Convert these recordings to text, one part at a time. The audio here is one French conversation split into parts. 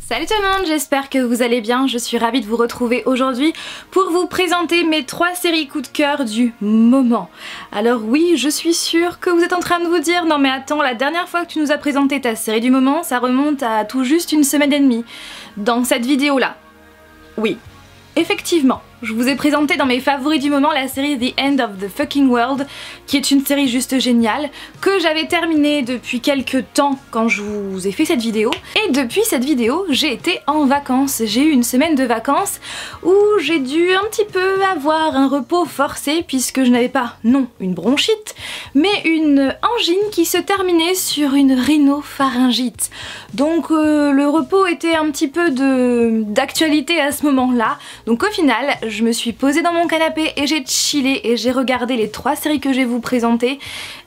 Salut tout le monde, j'espère que vous allez bien, je suis ravie de vous retrouver aujourd'hui pour vous présenter mes 3 séries coup de cœur du moment. Alors oui, je suis sûre que vous êtes en train de vous dire non mais attends, la dernière fois que tu nous as présenté ta série du moment, ça remonte à tout juste une semaine et demie. Dans cette vidéo là, oui, effectivement, je vous ai présenté dans mes favoris du moment la série The End of the Fucking World, qui est une série juste géniale, que j'avais terminée depuis quelques temps quand je vous ai fait cette vidéo. Et depuis cette vidéo, j'ai été en vacances. J'ai eu une semaine de vacances où j'ai dû un petit peu avoir un repos forcé puisque je n'avais pas, non, une bronchite, mais une angine qui se terminait sur une rhinopharyngite. Donc le repos était un petit peu d'actualité à ce moment-là. Donc au final, je me suis posée dans mon canapé et j'ai chillé et j'ai regardé les 3 séries que je vais vous présenter.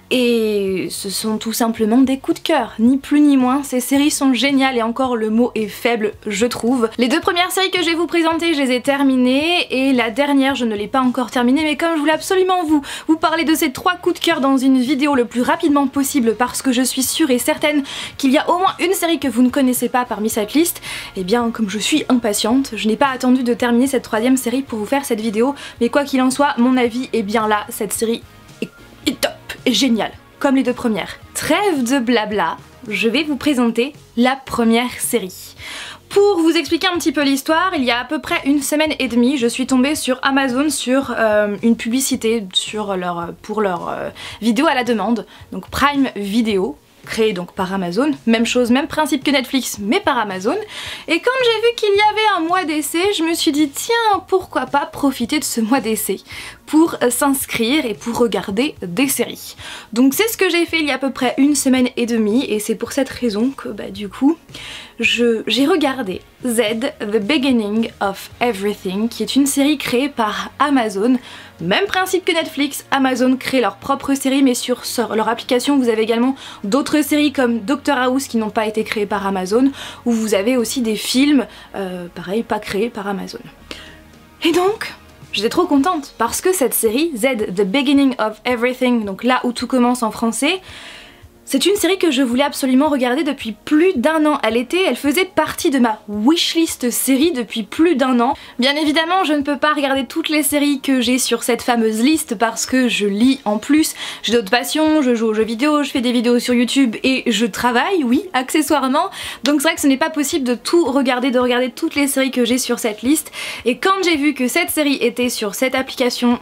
Et ce sont tout simplement des coups de cœur, ni plus ni moins. Ces séries sont géniales et encore le mot est faible, je trouve. Les 2 premières séries que je vais vous présenter, je les ai terminées et la dernière, je ne l'ai pas encore terminée, mais comme je voulais absolument vous parler de ces 3 coups de cœur dans une vidéo le plus rapidement possible parce que je suis sûre et certaine qu'il y a au moins une série que vous ne connaissez pas parmi cette liste, et bien comme je suis impatiente, je n'ai pas attendu de terminer cette 3e série pour vous faire cette vidéo, mais quoi qu'il en soit, mon avis est bien là, cette série est top, est géniale, comme les 2 premières. Trêve de blabla, je vais vous présenter la première série. Pour vous expliquer un petit peu l'histoire, il y a à peu près une semaine et demie, je suis tombée sur Amazon sur une publicité pour leur vidéo à la demande, donc Prime Video, créé donc par Amazon, même chose, même principe que Netflix mais par Amazon. Et quand j'ai vu qu'il y avait un mois d'essai, je me suis dit tiens, pourquoi pas profiter de ce mois d'essai pour s'inscrire et pour regarder des séries. Donc c'est ce que j'ai fait il y a à peu près une semaine et demie et c'est pour cette raison que du coup j'ai regardé Z, The Beginning of Everything, qui est une série créée par Amazon. Même principe que Netflix, Amazon crée leur propre série mais sur leur application vous avez également d'autres séries comme Doctor House qui n'ont pas été créées par Amazon, où vous avez aussi des films, pareil, pas créés par Amazon. Et donc, j'étais trop contente parce que cette série, Z, The Beginning of Everything, donc là où tout commence en français, c'est une série que je voulais absolument regarder depuis plus d'1 an. Elle faisait partie de ma wishlist série depuis plus d'1 an. Bien évidemment, je ne peux pas regarder toutes les séries que j'ai sur cette fameuse liste parce que je lis en plus, j'ai d'autres passions, je joue aux jeux vidéo, je fais des vidéos sur YouTube et je travaille, oui, accessoirement. Donc c'est vrai que ce n'est pas possible de tout regarder, de regarder toutes les séries que j'ai sur cette liste. Et quand j'ai vu que cette série était sur cette application,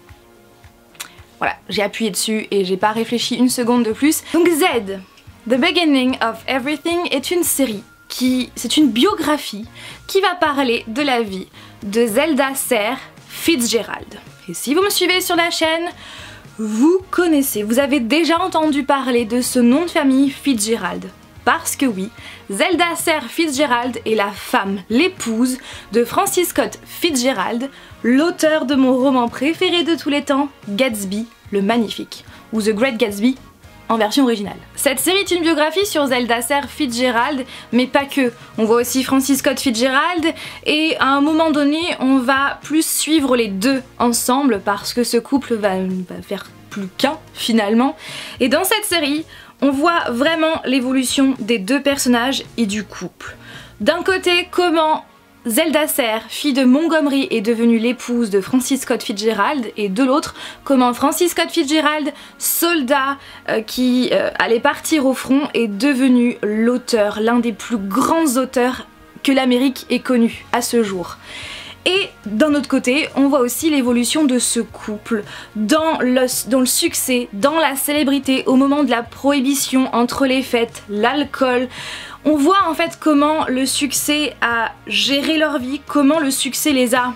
voilà, j'ai appuyé dessus et j'ai pas réfléchi une seconde de plus. Donc Z, The Beginning of Everything est une série c'est une biographie qui va parler de la vie de Zelda Serre Fitzgerald. Et si vous me suivez sur la chaîne, vous connaissez, vous avez déjà entendu parler de ce nom de famille Fitzgerald. Parce que oui, Zelda Serre Fitzgerald est la femme, l'épouse de Francis Scott Fitzgerald, l'auteur de mon roman préféré de tous les temps, Gatsby le Magnifique, ou The Great Gatsby en version originale. Cette série est une biographie sur Zelda Serre Fitzgerald, mais pas que. On voit aussi Francis Scott Fitzgerald et à un moment donné, on va plus suivre les 2 ensemble parce que ce couple va faire plus qu'un finalement. Et dans cette série, on voit vraiment l'évolution des 2 personnages et du couple. D'un côté, comment Zelda Serre, fille de Montgomery, est devenue l'épouse de Francis Scott Fitzgerald, et de l'autre, comment Francis Scott Fitzgerald, soldat qui allait partir au front, est devenu l'auteur, l'un des plus grands auteurs que l'Amérique ait connu à ce jour. Et d'un autre côté, on voit aussi l'évolution de ce couple dans le succès, dans la célébrité, au moment de la prohibition, entre les fêtes, l'alcool. On voit en fait comment le succès a géré leur vie, comment le succès les a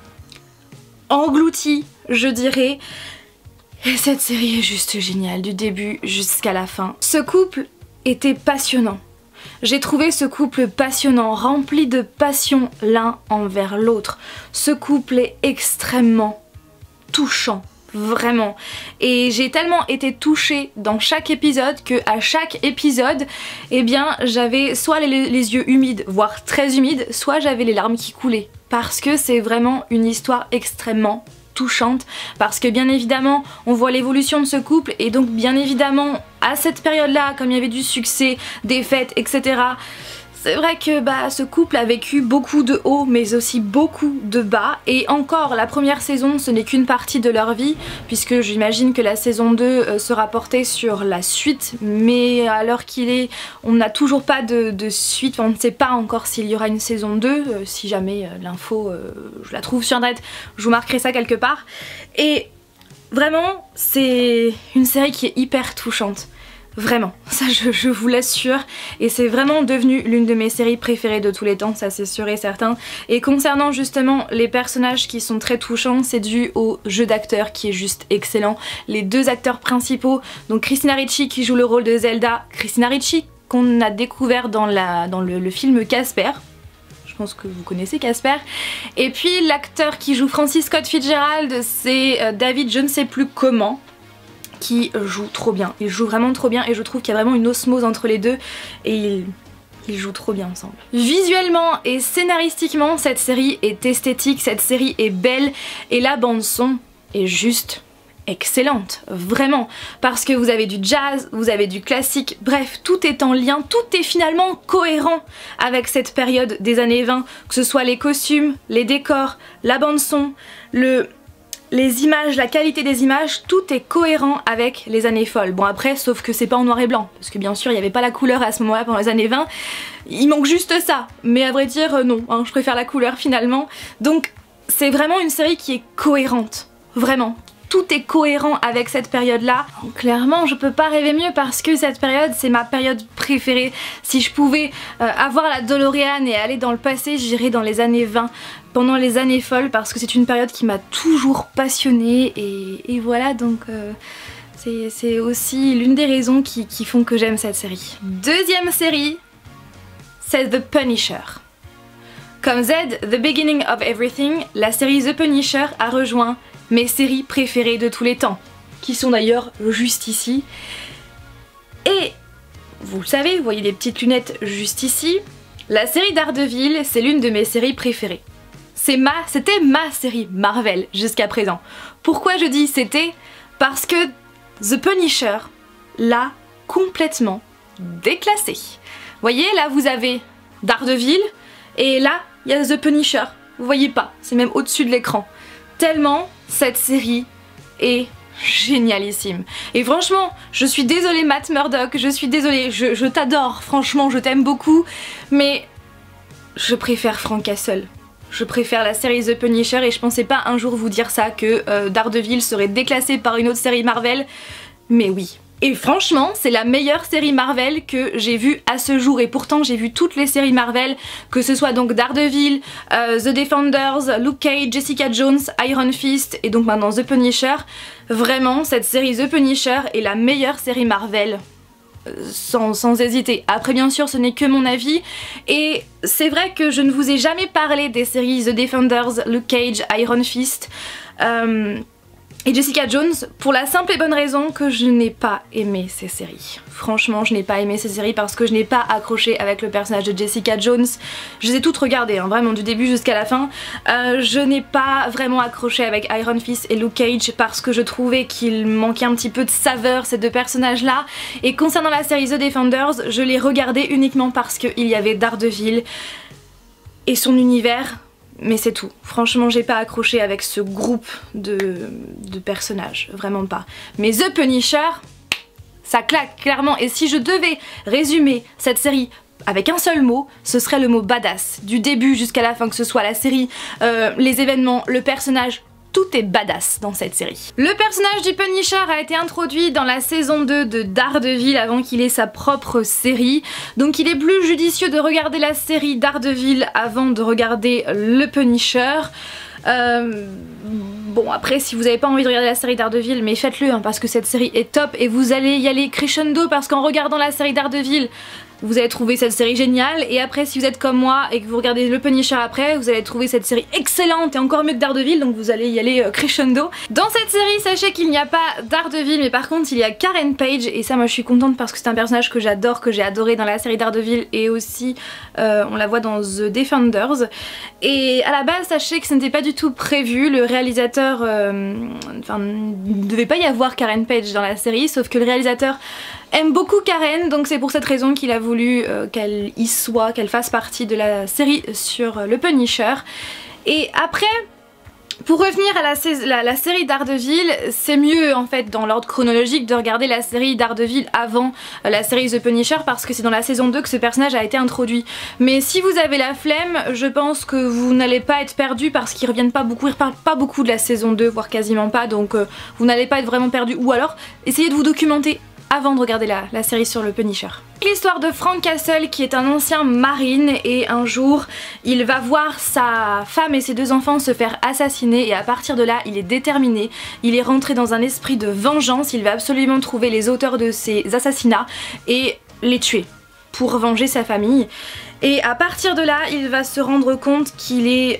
engloutis, je dirais. Et cette série est juste géniale, du début jusqu'à la fin. Ce couple était passionnant. J'ai trouvé ce couple passionnant, rempli de passion l'un envers l'autre. Ce couple est extrêmement touchant, vraiment. Et j'ai tellement été touchée dans chaque épisode que à chaque épisode, eh bien j'avais soit les yeux humides, voire très humides, soit j'avais les larmes qui coulaient. Parce que c'est vraiment une histoire extrêmement touchante, parce que bien évidemment on voit l'évolution de ce couple, et donc bien évidemment à cette période là, comme il y avait du succès, des fêtes, etc., C'est vrai que ce couple a vécu beaucoup de hauts mais aussi beaucoup de bas, et encore la première saison ce n'est qu'une partie de leur vie puisque j'imagine que la saison 2 sera portée sur la suite, mais à l'heure qu'il est on n'a toujours pas de suite, on ne sait pas encore s'il y aura une saison 2, si jamais l'info je la trouve sur internet je vous marquerai ça quelque part. Et vraiment c'est une série qui est hyper touchante. Vraiment, ça je vous l'assure, et c'est vraiment devenu l'une de mes séries préférées de tous les temps, ça c'est sûr et certain. Et concernant justement les personnages qui sont très touchants, c'est dû au jeu d'acteur qui est juste excellent. Les deux acteurs principaux, donc Christina Ricci qui joue le rôle de Zelda, Christina Ricci qu'on a découvert dans le film Casper. Je pense que vous connaissez Casper. Et puis l'acteur qui joue Francis Scott Fitzgerald, c'est David je ne sais plus comment, qui joue trop bien. Il joue vraiment trop bien et je trouve qu'il y a vraiment une osmose entre les deux et ils jouent trop bien ensemble. Visuellement et scénaristiquement, cette série est esthétique, cette série est belle et la bande son est juste excellente, vraiment, parce que vous avez du jazz, vous avez du classique, bref, tout est en lien, tout est finalement cohérent avec cette période des années 20, que ce soit les costumes, les décors, la bande son, les images, la qualité des images, tout est cohérent avec les années folles. Bon après, sauf que c'est pas en noir et blanc, parce que bien sûr il n'y avait pas la couleur à ce moment-là pendant les années 20, il manque juste ça, mais à vrai dire non, hein, je préfère la couleur finalement. Donc c'est vraiment une série qui est cohérente, vraiment. Tout est cohérent avec cette période-là. Clairement, je peux pas rêver mieux parce que cette période, c'est ma période préférée. Si je pouvais avoir la DeLorean et aller dans le passé, j'irais dans les années 20, pendant les années folles, parce que c'est une période qui m'a toujours passionnée et voilà, donc c'est aussi l'une des raisons qui font que j'aime cette série. Deuxième série, c'est The Punisher. Comme Z, The Beginning of Everything, la série The Punisher a rejoint mes séries préférées de tous les temps, qui sont d'ailleurs juste ici. Et vous le savez, vous voyez les petites lunettes juste ici, la série Daredevil, c'est l'une de mes séries préférées. C'était ma série Marvel jusqu'à présent. Pourquoi je dis c'était? Parce que The Punisher l'a complètement déclassé. Vous voyez, là vous avez Daredevil, et là il y a The Punisher. Vous voyez pas, c'est même au-dessus de l'écran. Tellement cette série est génialissime. Et franchement, je suis désolée Matt Murdock, je suis désolée, je t'adore, franchement je t'aime beaucoup, mais je préfère Frank Castle. Je préfère la série The Punisher et je pensais pas un jour vous dire ça, que Daredevil serait déclassé par une autre série Marvel, mais oui. Et franchement, c'est la meilleure série Marvel que j'ai vue à ce jour, et pourtant j'ai vu toutes les séries Marvel, que ce soit donc Daredevil, The Defenders, Luke Cage, Jessica Jones, Iron Fist et donc maintenant The Punisher. Vraiment, cette série The Punisher est la meilleure série Marvel. Sans hésiter. Après bien sûr ce n'est que mon avis, et c'est vrai que je ne vous ai jamais parlé des séries The Defenders, Luke Cage, Iron Fist et Jessica Jones pour la simple et bonne raison que je n'ai pas aimé ces séries. Franchement je n'ai pas aimé ces séries parce que je n'ai pas accroché avec le personnage de Jessica Jones. Je les ai toutes regardées, hein, vraiment du début jusqu'à la fin. Je n'ai pas vraiment accroché avec Iron Fist et Luke Cage parce que je trouvais qu'il manquait un petit peu de saveur ces deux personnages là. Et concernant la série The Defenders, je l'ai regardée uniquement parce qu'il y avait Daredevil et son univers. Mais c'est tout. Franchement, j'ai pas accroché avec ce groupe de personnages, vraiment pas. Mais The Punisher, ça claque clairement. Et si je devais résumer cette série avec un seul mot, ce serait le mot badass. Du début jusqu'à la fin, que ce soit la série, les événements, le personnage, tout est badass dans cette série. Le personnage du Punisher a été introduit dans la saison 2 de Daredevil avant qu'il ait sa propre série. Donc il est plus judicieux de regarder la série Daredevil avant de regarder le Punisher. Bon après si vous n'avez pas envie de regarder la série Daredevil, mais faites-le hein, parce que cette série est top et vous allez y aller crescendo parce qu'en regardant la série Daredevil, vous allez trouver cette série géniale, et après si vous êtes comme moi et que vous regardez le Punisher après, vous allez trouver cette série excellente et encore mieux que Daredevil, donc vous allez y aller crescendo. Dans cette série, sachez qu'il n'y a pas Daredevil, mais par contre il y a Karen Page, et ça moi je suis contente parce que c'est un personnage que j'adore, que j'ai adoré dans la série Daredevil, et aussi on la voit dans The Defenders. Et à la base sachez que ce n'était pas du tout prévu, le réalisateur, enfin il ne devait pas y avoir Karen Page dans la série, sauf que le réalisateur aime beaucoup Karen, donc c'est pour cette raison qu'il a voulu voulu qu'elle y soit, qu'elle fasse partie de la série sur le Punisher. Et après, pour revenir à la série Daredevil, c'est mieux en fait dans l'ordre chronologique de regarder la série Daredevil avant la série The Punisher, parce que c'est dans la saison 2 que ce personnage a été introduit. Mais si vous avez la flemme, je pense que vous n'allez pas être perdu, parce qu'ils reviennent pas beaucoup, ils reparlent pas beaucoup de la saison 2, voire quasiment pas, donc vous n'allez pas être vraiment perdu. Ou alors, essayez de vous documenter avant de regarder la série sur le Punisher. L'histoire de Frank Castle, qui est un ancien marine, et un jour il va voir sa femme et ses 2 enfants se faire assassiner, et à partir de là il est déterminé, il est rentré dans un esprit de vengeance, il va absolument trouver les auteurs de ces assassinats et les tuer pour venger sa famille. Et à partir de là il va se rendre compte qu'il est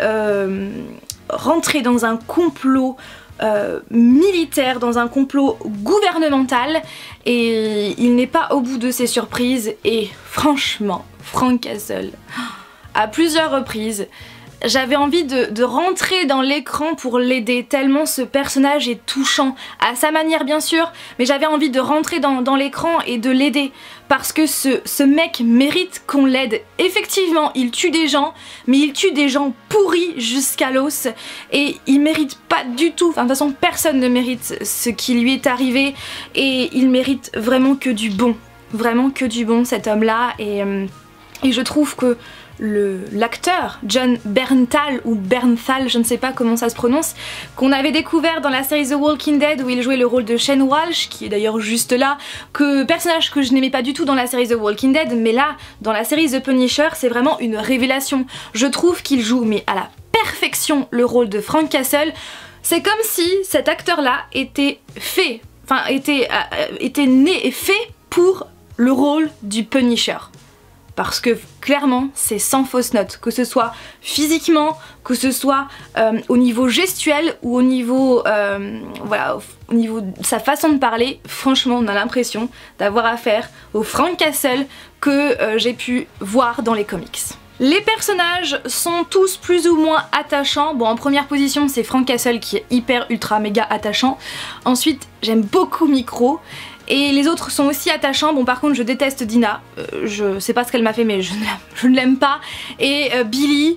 rentré dans un complot militaire, dans un complot gouvernemental, et il n'est pas au bout de ses surprises. Et franchement, Frank Castle, à plusieurs reprises, j'avais envie de rentrer dans l'écran pour l'aider, tellement ce personnage est touchant, à sa manière bien sûr, mais j'avais envie de rentrer dans l'écran et de l'aider, parce que ce mec mérite qu'on l'aide. Effectivement, il tue des gens, mais il tue des gens pourris jusqu'à l'os, et il mérite pas du tout, enfin de toute façon personne ne mérite ce qui lui est arrivé, et il mérite vraiment que du bon, vraiment que du bon cet homme-là, et je trouve que l'acteur Jon Bernthal, ou Bernthal, je ne sais pas comment ça se prononce, qu'on avait découvert dans la série The Walking Dead où il jouait le rôle de Shane Walsh, qui est d'ailleurs juste là, personnage que je n'aimais pas du tout dans la série The Walking Dead, mais là, dans la série The Punisher, c'est vraiment une révélation. Je trouve qu'il joue, mais à la perfection, le rôle de Frank Castle. C'est comme si cet acteur-là était fait, enfin était né et fait pour le rôle du Punisher. Parce que clairement c'est sans fausse note, que ce soit physiquement, que ce soit au niveau gestuel ou au niveau, voilà, au niveau de sa façon de parler. Franchement on a l'impression d'avoir affaire au Frank Castle que j'ai pu voir dans les comics. Les personnages sont tous plus ou moins attachants. Bon, en première position c'est Frank Castle qui est hyper ultra méga attachant. Ensuite j'aime beaucoup Micro. Et les autres sont aussi attachants. Bon, par contre je déteste Dina, je sais pas ce qu'elle m'a fait mais je ne l'aime pas. Et Billy,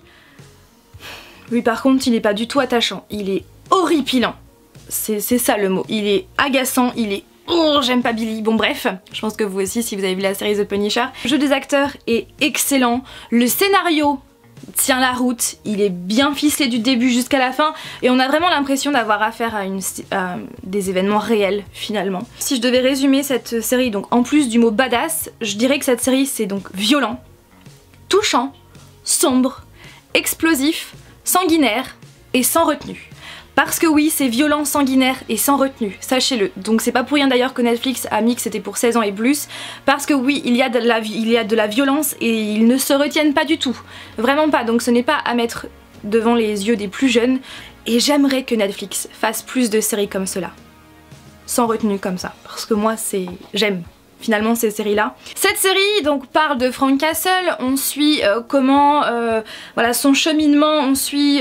lui par contre il est pas du tout attachant, il est horripilant, c'est ça le mot, il est agaçant, il est... Oh, j'aime pas Billy. Bon bref, je pense que vous aussi si vous avez vu la série The Punisher. Le jeu des acteurs est excellent, le scénario tient la route, il est bien ficelé du début jusqu'à la fin, et on a vraiment l'impression d'avoir affaire à des événements réels finalement. Si je devais résumer cette série, donc en plus du mot badass, je dirais que cette série c'est donc violent, touchant, sombre, explosif, sanguinaire et sans retenue. Parce que oui, c'est violent, sanguinaire et sans retenue, sachez-le. Donc c'est pas pour rien d'ailleurs que Netflix a mis que c'était pour 16 ans et plus. Parce que oui, il y a de la violence et ils ne se retiennent pas du tout. Vraiment pas, donc ce n'est pas à mettre devant les yeux des plus jeunes. Et j'aimerais que Netflix fasse plus de séries comme cela. Sans retenue comme ça. Parce que moi, j'aime finalement ces séries-là. Cette série donc parle de Frank Castle, on suit comment, voilà, son cheminement, on suit...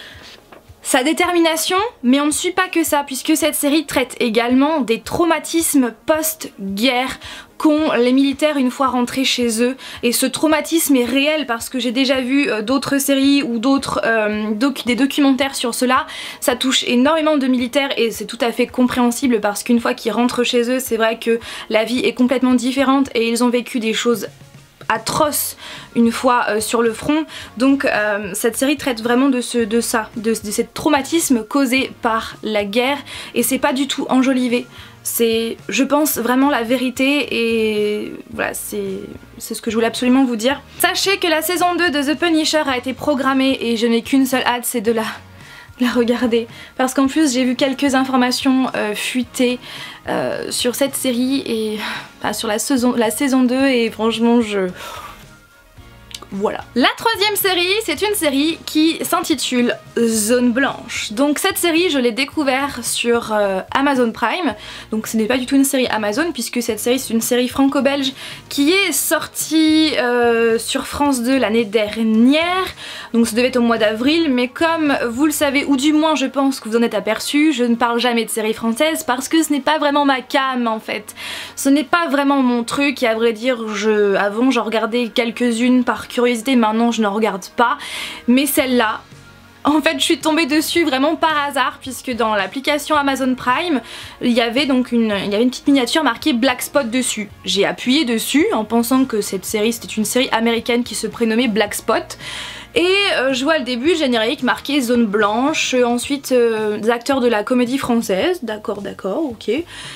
sa détermination, mais on ne suit pas que ça, puisque cette série traite également des traumatismes post-guerre qu'ont les militaires une fois rentrés chez eux. Et ce traumatisme est réel parce que j'ai déjà vu d'autres séries ou des documentaires sur cela. Ça touche énormément de militaires et c'est tout à fait compréhensible parce qu'une fois qu'ils rentrent chez eux, c'est vrai que la vie est complètement différente et ils ont vécu des choses atroce une fois sur le front. Donc cette série traite vraiment de ce traumatisme causé par la guerre, et c'est pas du tout enjolivé. C'est, je pense, vraiment la vérité, et voilà, c'est ce que je voulais absolument vous dire. Sachez que la saison 2 de The Punisher a été programmée et je n'ai qu'une seule hâte, c'est de la regarder, parce qu'en plus j'ai vu quelques informations fuitées sur cette série et sur la saison 2, et franchement voilà. La troisième série, c'est une série qui s'intitule Zone Blanche. Donc cette série, je l'ai découvert sur Amazon Prime. Donc ce n'est pas du tout une série Amazon, puisque cette série c'est une série franco-belge qui est sortie sur France 2 l'année dernière. Donc ça devait être au mois d'avril, mais comme vous le savez, ou du moins je pense que vous en êtes aperçu, je ne parle jamais de séries françaises parce que ce n'est pas vraiment ma came en fait. Ce n'est pas vraiment mon truc et à vrai dire, avant j'en regardais quelques-unes par curiosité, maintenant je n'en regarde pas. Mais celle-là, en fait je suis tombée dessus vraiment par hasard puisque dans l'application Amazon Prime, il y avait donc une petite miniature marquée Black Spot dessus. J'ai appuyé dessus en pensant que cette série c'était une série américaine qui se prénommait Black Spot. Et je vois le début générique marqué Zone Blanche, ensuite des acteurs de la comédie française, d'accord, ok.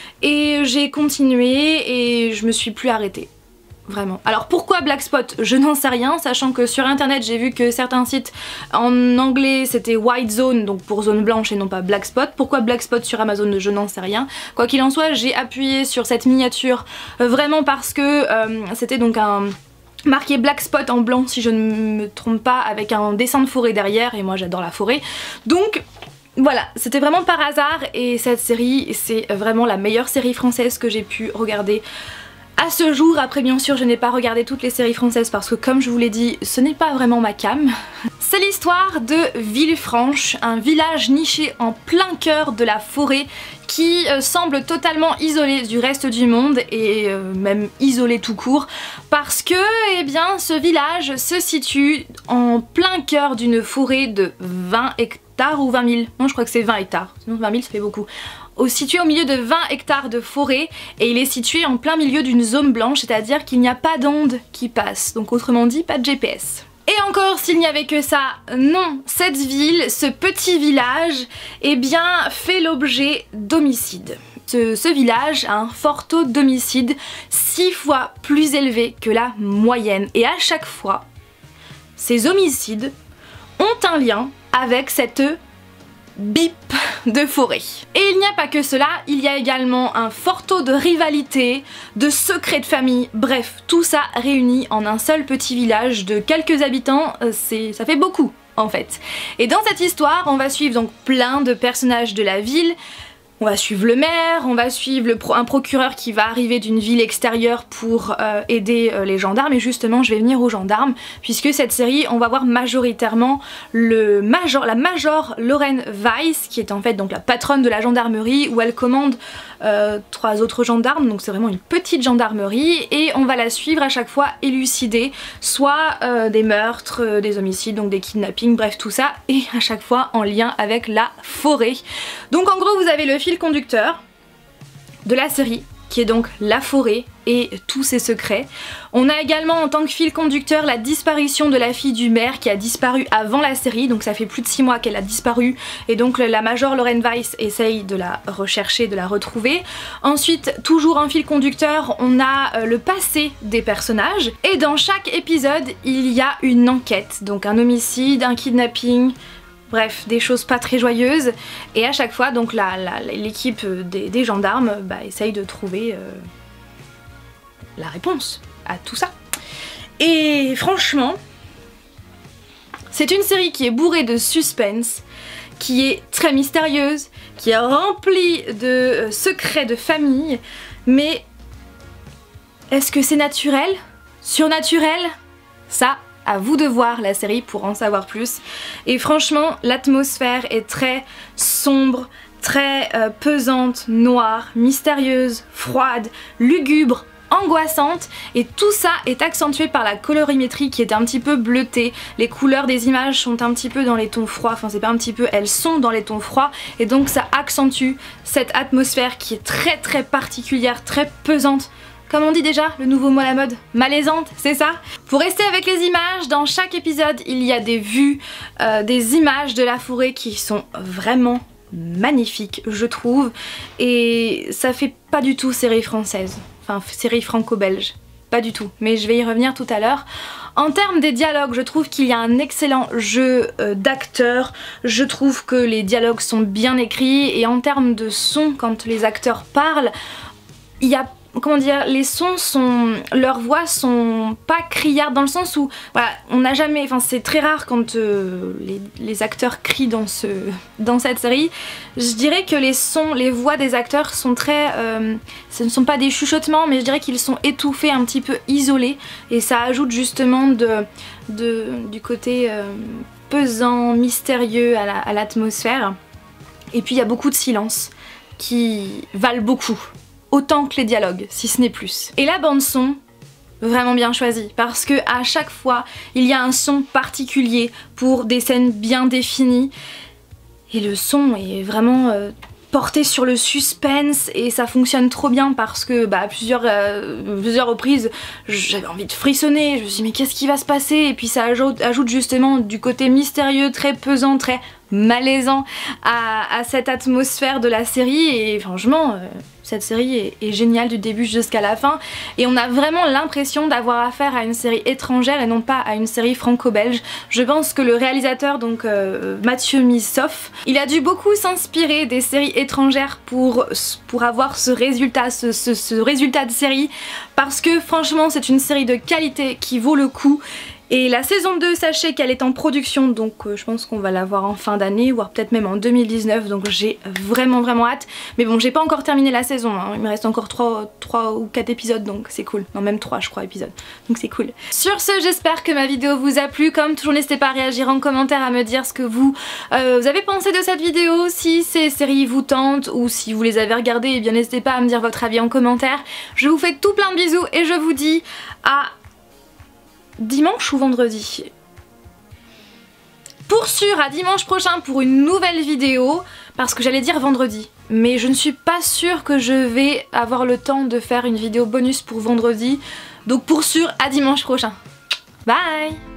Et j'ai continué et je me suis plus arrêtée. Vraiment. Alors pourquoi Black Spot? Je n'en sais rien, sachant que sur internet j'ai vu que certains sites en anglais c'était White Zone, donc pour zone blanche et non pas Black Spot. Pourquoi Black Spot sur Amazon? Je n'en sais rien. Quoi qu'il en soit, j'ai appuyé sur cette miniature vraiment parce que c'était donc un... marqué Black Spot en blanc si je ne me trompe pas, avec un dessin de forêt derrière, et moi j'adore la forêt. Donc voilà, c'était vraiment par hasard et cette série c'est vraiment la meilleure série française que j'ai pu regarder à ce jour. Après bien sûr je n'ai pas regardé toutes les séries françaises parce que comme je vous l'ai dit, ce n'est pas vraiment ma came. C'est l'histoire de Villefranche, un village niché en plein cœur de la forêt qui semble totalement isolé du reste du monde et même isolé tout court parce que eh bien, ce village se situe en plein cœur d'une forêt de 20 hectares ou 20 000, non je crois que c'est 20 hectares, sinon 20 000 ça fait beaucoup. Situé au milieu de 20 hectares de forêt et il est situé en plein milieu d'une zone blanche, c'est-à-dire qu'il n'y a pas d'onde qui passe, donc autrement dit pas de GPS. Et encore s'il n'y avait que ça, non, cette ville, ce petit village, eh bien fait l'objet d'homicides. Ce village a un fort taux d'homicide 6 fois plus élevé que la moyenne et à chaque fois, ces homicides ont un lien avec cette bip de forêt. Et il n'y a pas que cela, il y a également un fort taux de rivalité, de secrets de famille, bref, tout ça réuni en un seul petit village de quelques habitants, ça fait beaucoup en fait. Et dans cette histoire, on va suivre donc plein de personnages de la ville. On va suivre le maire, on va suivre un procureur qui va arriver d'une ville extérieure pour aider les gendarmes, et justement je vais venir aux gendarmes puisque cette série on va voir majoritairement la major Lorraine Weiss qui est en fait donc la patronne de la gendarmerie où elle commande 3 autres gendarmes, donc c'est vraiment une petite gendarmerie et on va la suivre à chaque fois élucider soit des meurtres, des homicides, donc des kidnappings, bref tout ça, et à chaque fois en lien avec la forêt. Donc en gros vous avez le fil conducteur de la série qui est donc la forêt et tous ses secrets. On a également en tant que fil conducteur la disparition de la fille du maire qui a disparu avant la série, donc ça fait plus de 6 mois qu'elle a disparu et donc la major Lorraine Weiss essaye de la rechercher, de la retrouver. Ensuite, toujours un fil conducteur, on a le passé des personnages et dans chaque épisode il y a une enquête, donc un homicide, un kidnapping, bref, des choses pas très joyeuses et à chaque fois donc l'équipe des gendarmes essaye de trouver la réponse à tout ça. Et franchement, c'est une série qui est bourrée de suspense, qui est très mystérieuse, qui est remplie de secrets de famille, mais est-ce que c'est naturel? Surnaturel? Ça, à vous de voir la série pour en savoir plus. Et franchement, l'atmosphère est très sombre, très pesante, noire, mystérieuse, froide, lugubre, angoissante, et tout ça est accentué par la colorimétrie qui est un petit peu bleutée. Les couleurs des images sont un petit peu dans les tons froids, enfin c'est pas un petit peu, elles sont dans les tons froids et donc ça accentue cette atmosphère qui est très très particulière, très pesante. Comme on dit déjà, le nouveau mot à la mode, malaisante, c'est ça? Pour rester avec les images, dans chaque épisode il y a des vues, des images de la forêt qui sont vraiment magnifiques je trouve, et ça fait pas du tout série française, enfin série franco-belge, pas du tout, mais je vais y revenir tout à l'heure. En termes des dialogues, je trouve qu'il y a un excellent jeu d'acteurs, je trouve que les dialogues sont bien écrits, et en termes de son, quand les acteurs parlent, il y a comment dire, les sons sont, leurs voix sont pas criardes dans le sens où, voilà, on n'a jamais, enfin c'est très rare quand les acteurs crient dans cette série. Je dirais que les voix des acteurs sont très, ce ne sont pas des chuchotements, mais je dirais qu'ils sont étouffés, un petit peu isolés, et ça ajoute justement du côté pesant, mystérieux à l'atmosphère. Et puis il y a beaucoup de silences qui valent beaucoup. Autant que les dialogues, si ce n'est plus. Et la bande son, vraiment bien choisie, parce que à chaque fois, il y a un son particulier pour des scènes bien définies. Et le son est vraiment porté sur le suspense et ça fonctionne trop bien parce que à plusieurs reprises, j'avais envie de frissonner. Je me suis dit mais qu'est-ce qui va se passer? Et puis ça ajoute justement du côté mystérieux, très pesant, très malaisant à cette atmosphère de la série. Et franchement... cette série est géniale du début jusqu'à la fin et on a vraiment l'impression d'avoir affaire à une série étrangère et non pas à une série franco-belge. Je pense que le réalisateur, donc Mathieu Missoff, il a dû beaucoup s'inspirer des séries étrangères pour avoir ce résultat de série, parce que franchement c'est une série de qualité qui vaut le coup. Et la saison 2, sachez qu'elle est en production, donc je pense qu'on va la voir en fin d'année, voire peut-être même en 2019, donc j'ai vraiment hâte. Mais bon, j'ai pas encore terminé la saison, hein. Il me reste encore 3 ou 4 épisodes, donc c'est cool. Non, même 3 je crois épisodes, donc c'est cool. Sur ce, j'espère que ma vidéo vous a plu. Comme toujours, n'hésitez pas à réagir en commentaire, à me dire ce que vous avez pensé de cette vidéo, si ces séries vous tentent, ou si vous les avez regardées, et bien n'hésitez pas à me dire votre avis en commentaire. Je vous fais tout plein de bisous et je vous dis à... dimanche ou vendredi? Pour sûr, à dimanche prochain pour une nouvelle vidéo, parce que j'allais dire vendredi, mais je ne suis pas sûre que je vais avoir le temps de faire une vidéo bonus pour vendredi, donc pour sûr, à dimanche prochain. Bye!